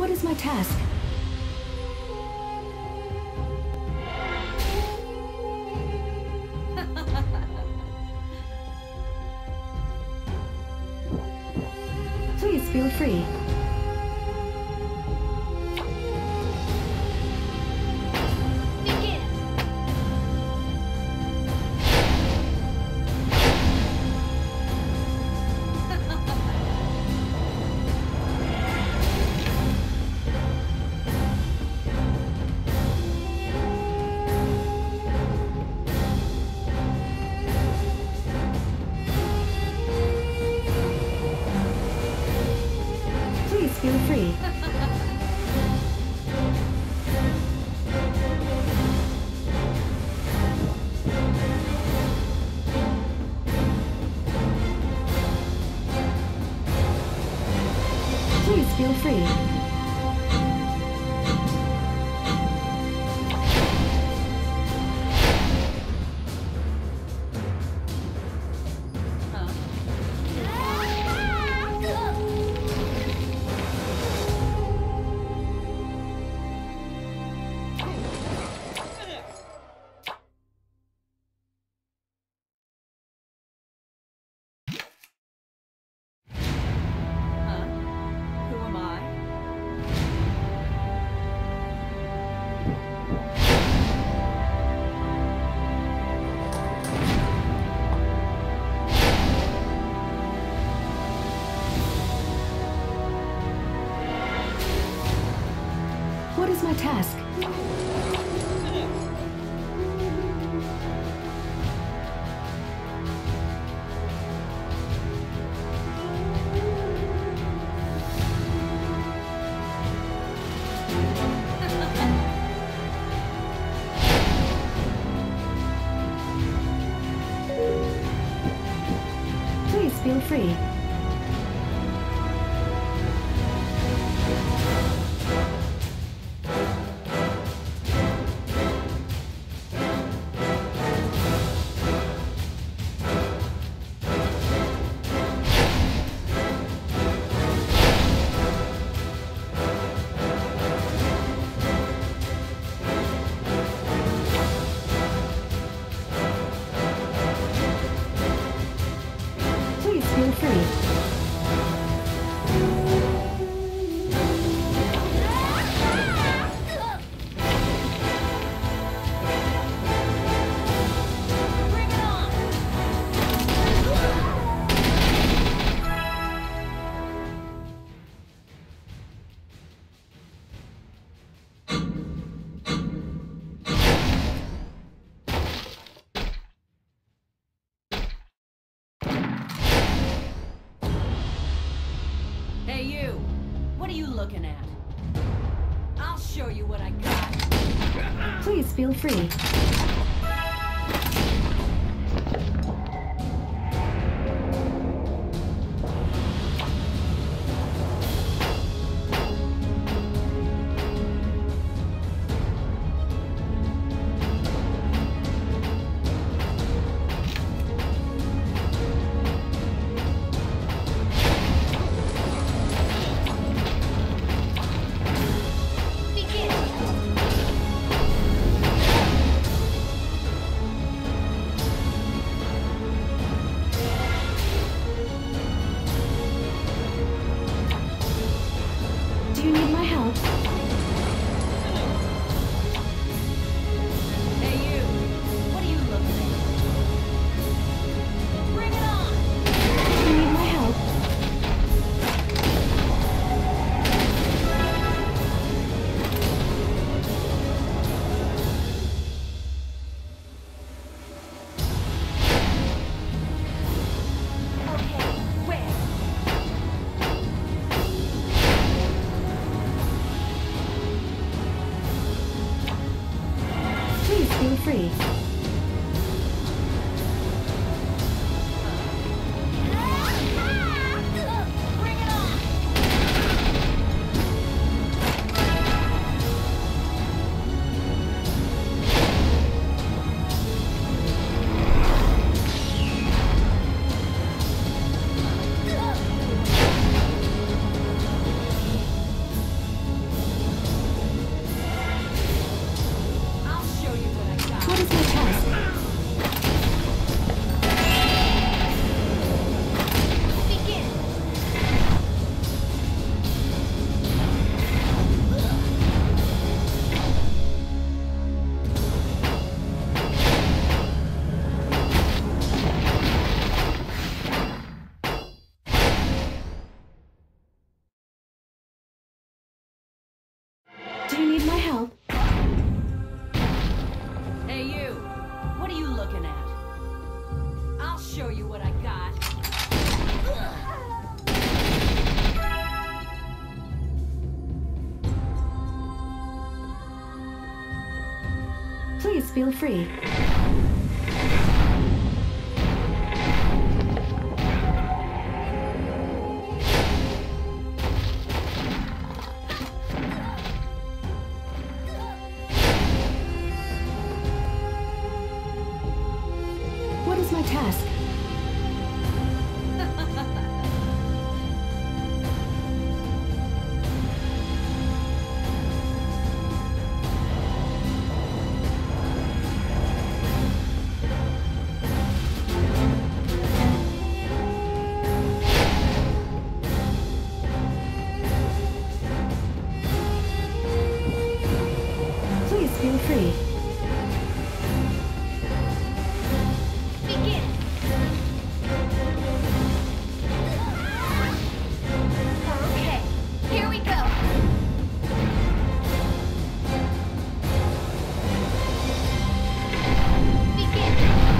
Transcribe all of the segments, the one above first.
What is my task? Please feel free. Feel free. Please feel free. What is my task? Please feel free. Feel free. Hey you! What are you looking at? I'll show you what I got. Please feel free. Do you need my help? Hey you! What are you looking at? Bring it on! Do you need my help? Okay, where? Please feel free. Bring it on! Please feel free. What is my task? Please feel free. Begin. Okay, here we go. Begin.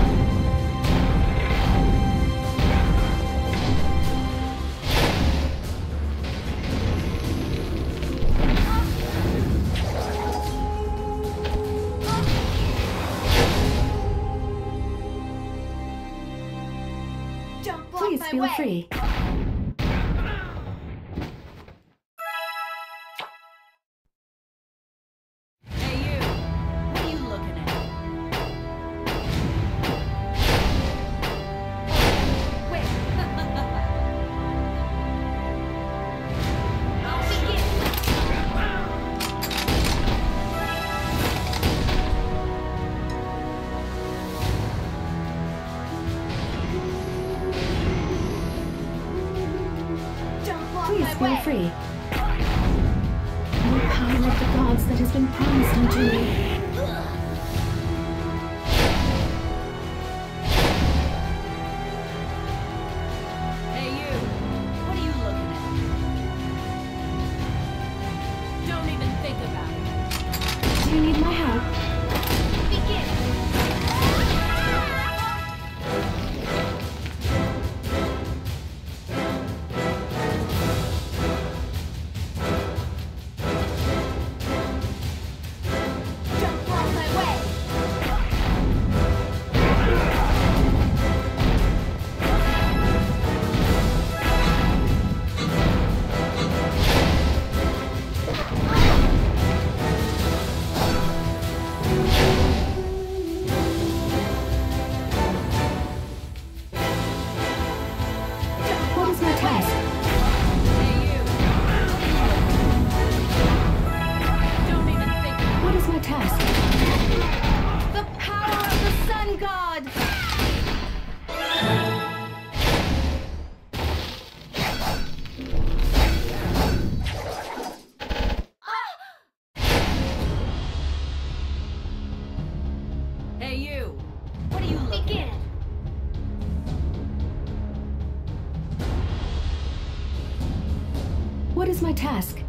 Don't block Please my feel way. free. Hey, you. What are you looking at? Wait. I'll begin. Don't block Please my feel way. free. No power of the gods that has been promised unto me. Hey, you. What are you looking at? Don't even think about it. Do you need my help? Begin. Don't block my way. What is my task? Hey, you. Don't even think about What is my task? The power of the sun god. it. Hey, you. What are you looking Begin. at? What is my task?